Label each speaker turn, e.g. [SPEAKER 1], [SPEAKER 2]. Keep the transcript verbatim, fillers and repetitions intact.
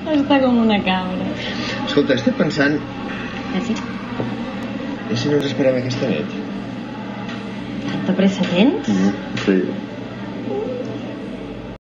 [SPEAKER 1] Està com una cabra.
[SPEAKER 2] Escolta, estic pensant...
[SPEAKER 1] Eh, sí?
[SPEAKER 2] I si no ens esperem aquesta nit?
[SPEAKER 1] Tanta pressa tens?
[SPEAKER 2] Mm, sí.